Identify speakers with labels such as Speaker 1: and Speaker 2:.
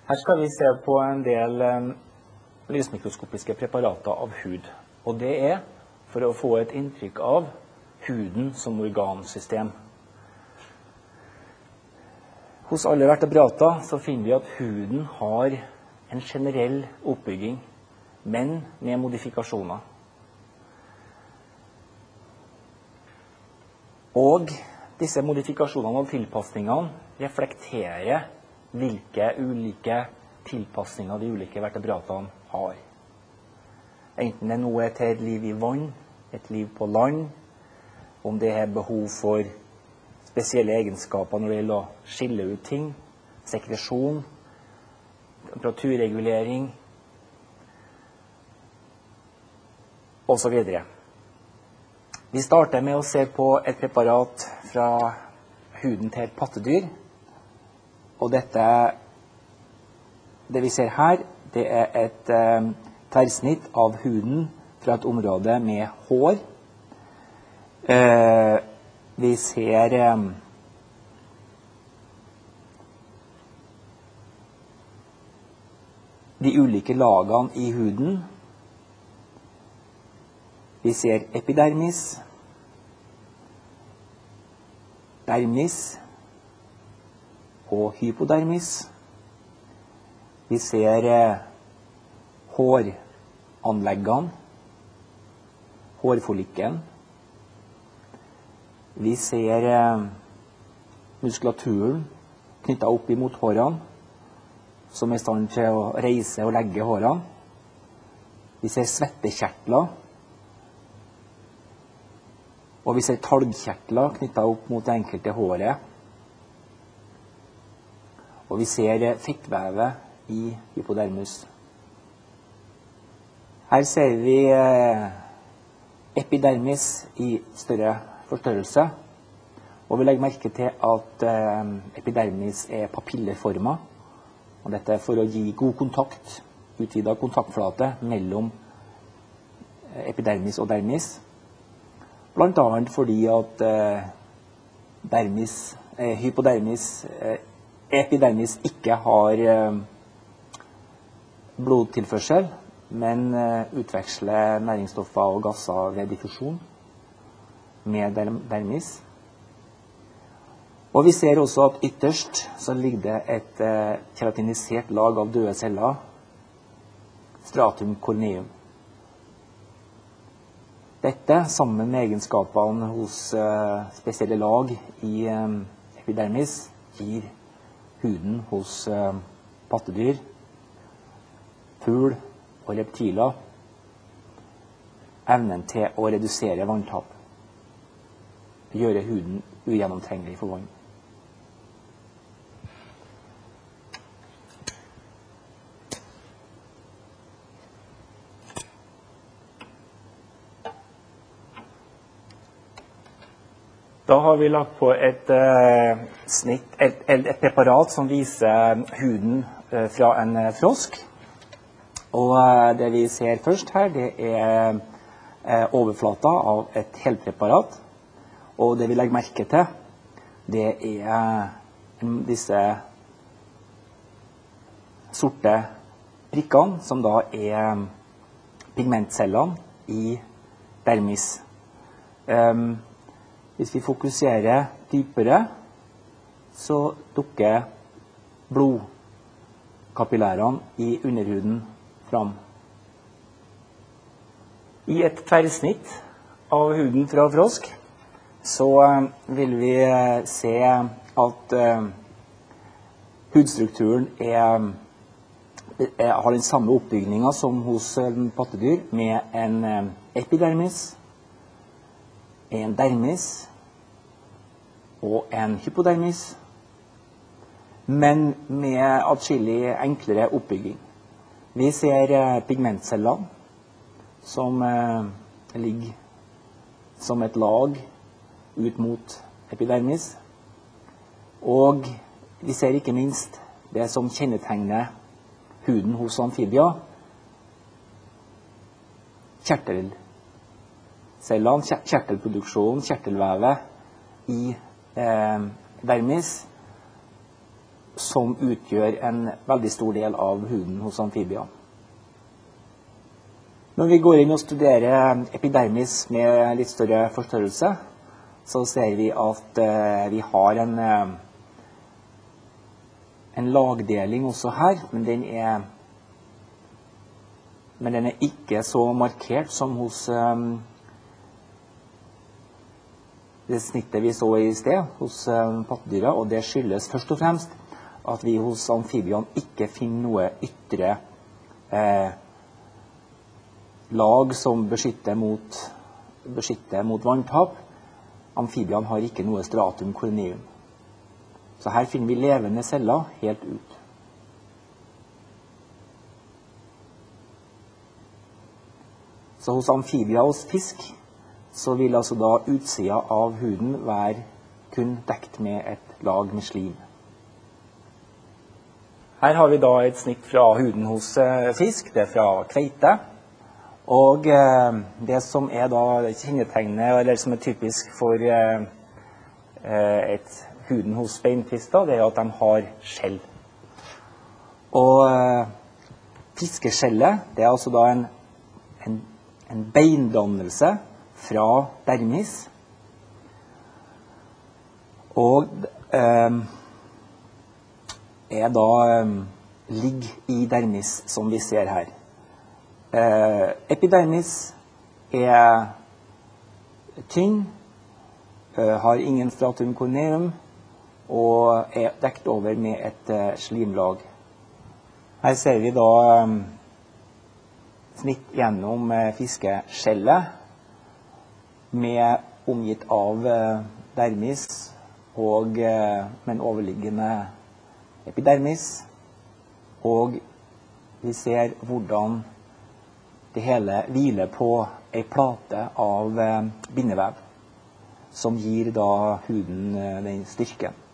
Speaker 1: Her skal vi se på en del lysmikroskopiske preparater av hud. Og det er for å få et inntrykk av huden som organsystem. Hos alle vertebrater så finner vi at huden har en generell oppbygging, men med modifikasjoner. Og disse modifikasjonene og tilpasningene reflekterer hvilke ulike tilpasninger de ulike vertebratene har. Enten det nå er til et liv i vann, et liv på land, om det er behov for spesielle egenskaper når det gjelder å skille ut ting, sekresjon, temperaturregulering, og så videre. Vi starter med å se på et preparat fra huden til et pattedyr. Og det vi ser her, det er et tverrsnitt av huden fra et område med hår. Vi ser de ulike lagene i huden. Vi ser epidermis, dermis og hypodermis. Vi ser håranleggene, hårfollikken. Vi ser muskulaturen knyttet opp imot hårene, som er i stand til å reise og legge hårene. Vi ser svettekjertler. Og vi ser talgkjertler knyttet opp mot det enkelte håret. Og vi ser fettvevet i hypodermus. Her ser vi epidermis i større forstørrelse. Og vi legger merke til at epidermis er papilleformet. Og dette er for å gi god kontakt, utvidet kontaktflate mellom epidermis og dermis. Blant annet fordi at epidermis ikke har blodtilførsel, men utveksler næringsstoffer og gasser ved diffusjon med dermis. Og vi ser også at ytterst så ligger det et keratinisert lag av døde celler, stratum corneum. Dette, sammen med egenskapene hos spesielle lag i epidermis, gir huden hos pattedyr, fugl og reptiler evnen til å redusere vanntap, gjøre huden ugjennomtrengelig for vann. Da har vi lagt på et preparat som viser huden fra en frosk. Og det vi ser først her, det er overflata av et helpreparat. Og det vi legger merke til, det er disse sorte prikkene, som da er pigmentcellene i dermis. Hvis vi fokuserer dypere, så dukker blodkapillærene i underhuden fram. I et tverrsnitt av huden fra frosk, så vil vi se at hudstrukturen har den samme oppbygningen som hos pattedyr, med en epidermis, en dermis og en hypodermis, men med atskillig enklere oppbygging. Vi ser pigmentcellene som ligger som et lag ut mot epidermis, og vi ser ikke minst det som kjennetegner huden hos amfibier, kjertelcellene, kjertelproduksjonen, kjertelvevet i dermis, som utgjør en veldig stor del av huden hos amfibier. Når vi går inn og studerer epidermis med litt større forstørrelse, så ser vi at vi har en lagdeling også her, men den er ikke så markert som hos det snittet vi så i sted, hos pattedyra, og det skyldes først og fremst at vi hos amfibiene ikke finner noe ytre lag som beskytter mot vanntap. Amfibiene har ikke noe stratum corneum. Så her finner vi levende celler helt ut. Så hos amfibier og hos fisk, så vil altså da utsida av huden være kun dekt med et lag med slim. Her har vi da et snitt fra huden hos fisk, det er fra kveite. Og det som er da kjennetegnet, eller som er typisk for huden hos beinfisk, det er at de har skjell. Og fiskeskjellet, det er altså da en beindannelse fra dermis. Og er da ligger i dermis, som vi ser her. Epidermis er tynn, har ingen stratum corneum og er dekt over med et slimlag. Her ser vi da snitt gjennom fiskeskjellet med omgitt av dermis og med en overliggende epidermis. Og vi ser hvordan det hele hviler på en plate av bindevev, som gir da huden den styrken.